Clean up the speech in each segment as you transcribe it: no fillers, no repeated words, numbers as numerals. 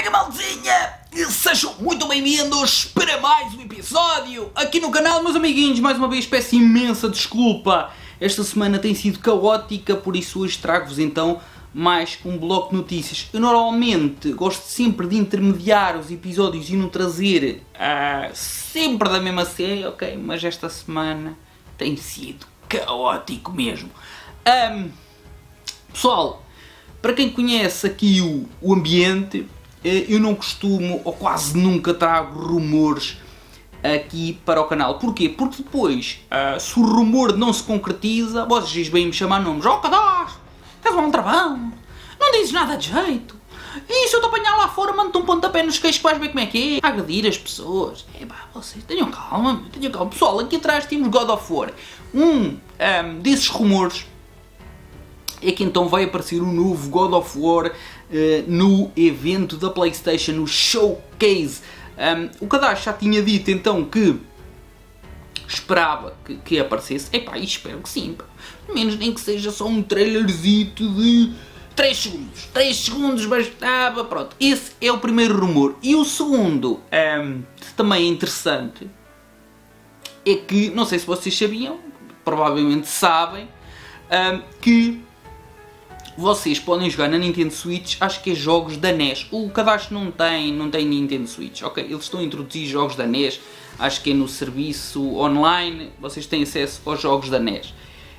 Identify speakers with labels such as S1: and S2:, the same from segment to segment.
S1: Salve malzinha! Sejam muito bem-vindos para mais um episódio aqui no canal, meus amiguinhos. Mais uma vez peço imensa desculpa. Esta semana tem sido caótica, por isso hoje trago-vos então mais um bloco de notícias. Eu normalmente gosto sempre de intermediar os episódios e não trazer sempre da mesma série, ok? Mas esta semana tem sido caótico mesmo. Pessoal, para quem conhece aqui o ambiente, eu não costumo, ou quase nunca trago rumores aqui para o canal. Porquê? Porque depois, se o rumor não se concretiza, vocês vêm me chamar nomes. Oh, cadastro, estás um aldrabão, não dizes nada de jeito. E se eu te apanhar lá fora, mando-te um pontapé nos queixos que vais ver como é que é. Agredir as pessoas. Vocês tenham calma, tenham calma. Pessoal, aqui atrás temos God of War. Desses rumores é que então vai aparecer um novo God of War no evento da PlayStation, no Showcase. O Cadastro já tinha dito então que esperava que aparecesse. E espero que sim. Pelo menos nem que seja só um trailerzito de 3 segundos. 3 segundos bastava. Pronto, esse é o primeiro rumor. E o segundo, também é interessante, é que, não sei se vocês sabiam, provavelmente sabem, que vocês podem jogar na Nintendo Switch, acho que é jogos da NES. O Cadastro não tem Nintendo Switch, ok? Eles estão a introduzir jogos da NES, acho que é no serviço online, vocês têm acesso aos jogos da NES.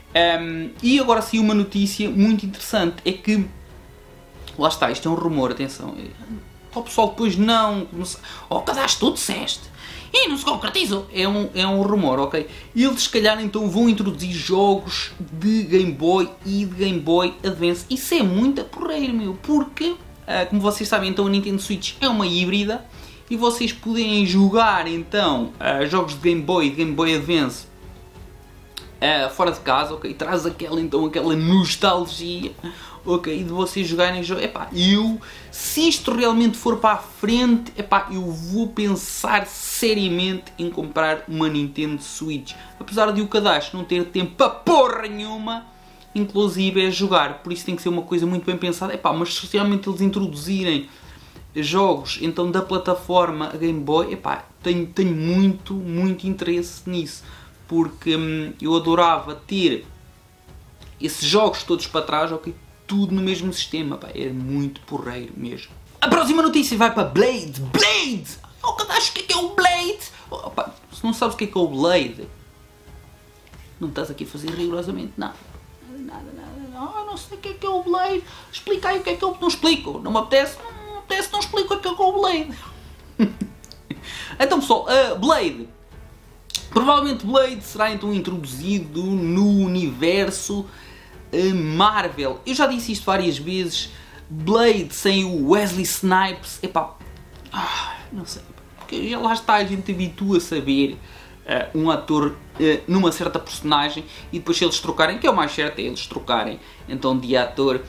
S1: E agora sim uma notícia muito interessante, é que, lá está, isto é um rumor, atenção. O pessoal depois não Cadastro, tu disseste. E não se concretizou. É um rumor, ok? E eles se calhar então vão introduzir jogos de Game Boy e de Game Boy Advance. Isso é muito porreiro, meu. Porque, como vocês sabem, então a Nintendo Switch é uma híbrida. E vocês podem jogar então jogos de Game Boy e de Game Boy Advance fora de casa, ok? Traz aquela nostalgia, ok? De vocês jogarem jogos. Se isto realmente for para a frente, eu vou pensar seriamente em comprar uma Nintendo Switch. Apesar de o Cadastro não ter tempo para porra nenhuma, inclusive a jogar. Por isso tem que ser uma coisa muito bem pensada. Mas se realmente eles introduzirem jogos então da plataforma Game Boy, tenho muito interesse nisso. Porque eu adorava ter esses jogos todos para trás, ok? Tudo no mesmo sistema, era muito porreiro mesmo. A próxima notícia vai para Blade! Oh, Cadastro, o que é o Blade? Se não sabes o que é o Blade, não estás aqui a fazer rigorosamente nada. Eu não sei o que é o Blade. Explica aí o que é eu... Não explico, não me apetece, não explico o que é o Blade. Então pessoal, Blade. Provavelmente Blade será então introduzido no universo Marvel. Eu já disse isto várias vezes. Blade sem o Wesley Snipes, não sei, porque já lá está, a gente habitua-se a ver um ator numa certa personagem e depois se eles trocarem, que é o mais certo, é eles trocarem então de ator,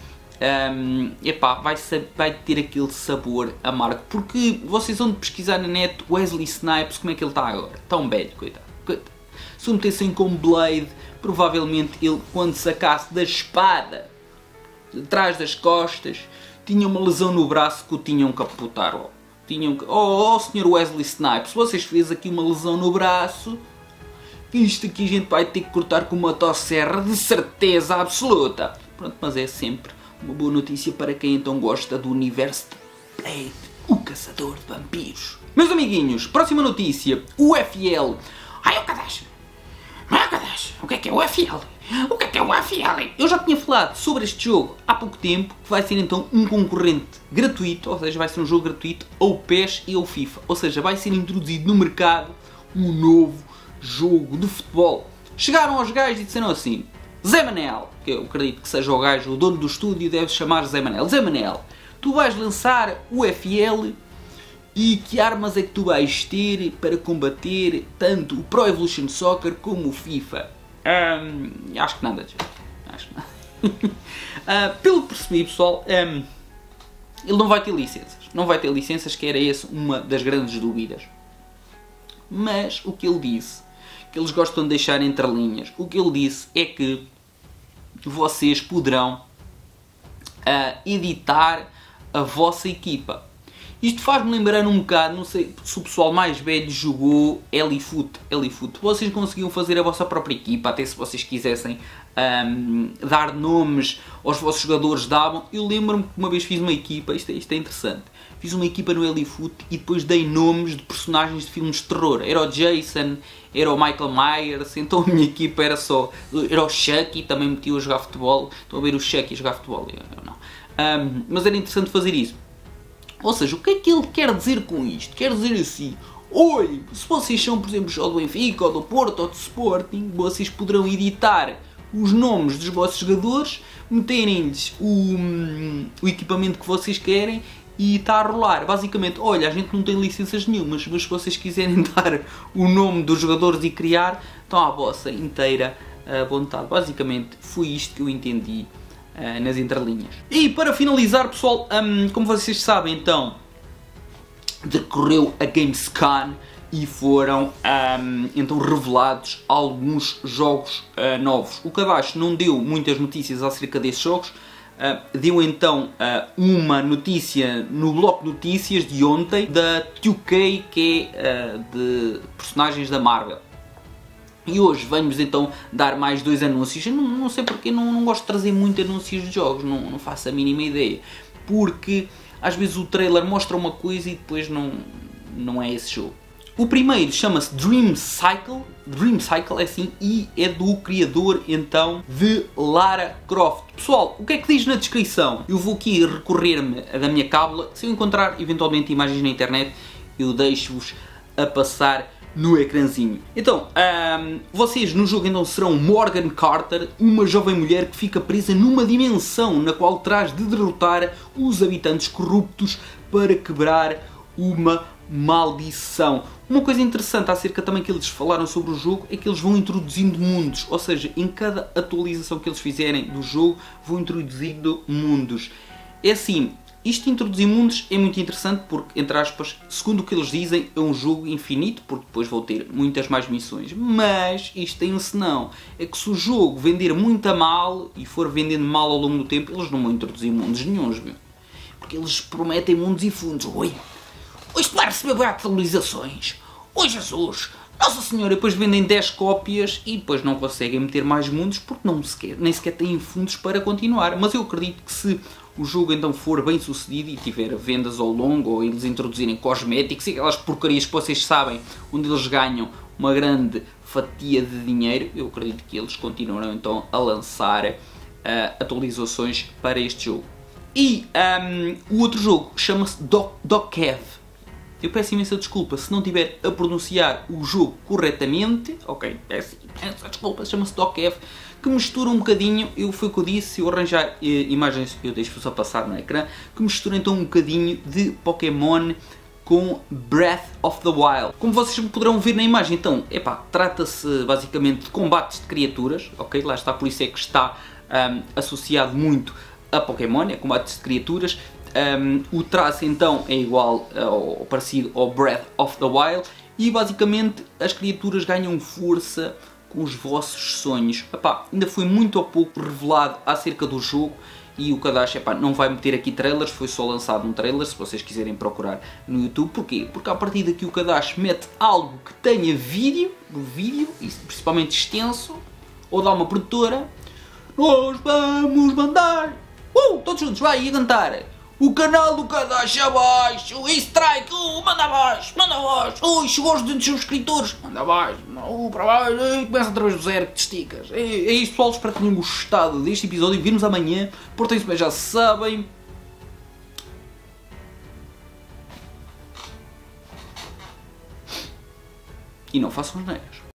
S1: vai ter aquele sabor amargo, porque vocês vão pesquisar na net Wesley Snipes, como é que ele está agora? Tão velho, coitado. Se o metessem com Blade, provavelmente ele, quando sacasse da espada de trás das costas, tinha uma lesão no braço que o tinham que amputar. Sr. Wesley Snipes, se vocês fez aqui uma lesão no braço, isto aqui a gente vai ter que cortar com uma motosserra de certeza absoluta. Pronto, mas é sempre uma boa notícia para quem então gosta do universo de Blade, o caçador de vampiros. Meus amiguinhos, próxima notícia, o FL. O Cadastro. O que é o FL? O que é o FL? Eu já tinha falado sobre este jogo há pouco tempo, que vai ser então um concorrente gratuito, ou seja, vai ser um jogo gratuito ao PES e ao FIFA. Ou seja, vai ser introduzido no mercado um novo jogo de futebol. Chegaram aos gajos e disseram assim: Zé Manel, que eu acredito que seja o gajo, o dono do estúdio, deve chamar Zé Manel. Zé Manel, tu vais lançar o FL e que armas é que tu vais ter para combater tanto o Pro Evolution Soccer como o FIFA? Acho que nada, pelo que percebi, pessoal, ele não vai ter licenças. Não vai ter licenças, que era essa uma das grandes dúvidas. Mas o que ele disse, que eles gostam de deixar entre linhas, o que ele disse é que vocês poderão editar a vossa equipa. Isto faz-me lembrar um bocado, não sei se o pessoal mais velho jogou Elifoot. Vocês conseguiam fazer a vossa própria equipa, até se vocês quisessem dar nomes aos vossos jogadores, davam. Eu lembro-me que uma vez fiz uma equipa, isto é interessante, fiz uma equipa no Elifoot e depois dei nomes de personagens de filmes de terror. Era o Jason, era o Michael Myers, então a minha equipa era o Chucky, também meti-o a jogar futebol. Estão a ver o Chucky a jogar futebol? Eu não. Mas era interessante fazer isso. Ou seja, o que é que ele quer dizer com isto? Quer dizer assim, olhem, se vocês são, por exemplo, do Benfica, ou do Porto, ou do Sporting, vocês poderão editar os nomes dos vossos jogadores, meterem-lhes o equipamento que vocês querem e está a rolar. Basicamente, olha, a gente não tem licenças nenhumas, mas se vocês quiserem dar o nome dos jogadores e criar, estão à vossa inteira vontade. Basicamente, foi isto que eu entendi nas entrelinhas. E para finalizar, pessoal, como vocês sabem, então, decorreu a Gamescom e foram então revelados alguns jogos novos. O Kadash não deu muitas notícias acerca desses jogos, deu então uma notícia no bloco de notícias de ontem da 2K, que é de personagens da Marvel. E hoje vamos então dar mais 2 anúncios. Eu não sei porque não gosto de trazer muito anúncios de jogos, não faço a mínima ideia. Porque às vezes o trailer mostra uma coisa e depois não é esse jogo. O primeiro chama-se Dream Cycle é assim, e é do criador então de Lara Croft. Pessoal, o que é que diz na descrição? Eu vou aqui recorrer-me da minha cábula. Se eu encontrar eventualmente imagens na internet, eu deixo-vos a passar no ecrãzinho. Então, vocês no jogo então serão Morgan Carter, uma jovem mulher que fica presa numa dimensão na qual terás de derrotar os habitantes corruptos para quebrar uma maldição. Uma coisa interessante acerca também que eles falaram sobre o jogo é que eles vão introduzindo mundos, ou seja, em cada atualização que eles fizerem do jogo vão introduzindo mundos. É assim, isto de introduzir mundos é muito interessante porque, entre aspas, segundo o que eles dizem, é um jogo infinito, porque depois vão ter muitas mais missões. Mas isto tem um senão, é que se o jogo vender muito a mal e for vendendo mal ao longo do tempo, eles não vão introduzir mundos nenhuns, meu. Porque eles prometem mundos e fundos. Oi, isto vai receber atualizações. Oi Jesus, Nossa Senhora, depois vendem 10 cópias e depois não conseguem meter mais mundos porque nem sequer têm fundos para continuar. Mas eu acredito que se o jogo então for bem sucedido e tiver vendas ao longo, ou eles introduzirem cosméticos e aquelas porcarias que vocês sabem, onde eles ganham uma grande fatia de dinheiro, eu acredito que eles continuarão então a lançar atualizações para este jogo. E o outro jogo chama-se Dokkev. Eu peço imensa desculpa se não estiver a pronunciar o jogo corretamente. Ok, peço desculpa, chama-se Dokkev, que mistura um bocadinho, foi o que eu disse, se eu arranjar imagens, eu deixo-vos a passar no ecrã, que mistura então um bocadinho de Pokémon com Breath of the Wild. Como vocês poderão ver na imagem, então, trata-se basicamente de combates de criaturas, ok? Lá está, por isso é que está associado muito a Pokémon, é combates de criaturas. O traço então é igual ou parecido ao Breath of the Wild e basicamente as criaturas ganham força com os vossos sonhos. Ainda foi muito ou pouco revelado acerca do jogo e o Kadash não vai meter aqui trailers, foi só lançado um trailer, se vocês quiserem procurar no YouTube. Porquê? Porque a partir daqui o Kadash mete algo que tenha vídeo, e principalmente extenso, ou dá uma produtora, nós vamos mandar, todos juntos, vai, a cantar. O canal do Kadash abaixo, strike, manda abaixo, chegou aos 200 subscritores, manda abaixo, para baixo, começa outra vez do zero, que te esticas. É isto, pessoal, espero que tenham gostado deste episódio e vimos amanhã, portem-se bem, já sabem. E não façam asneiras.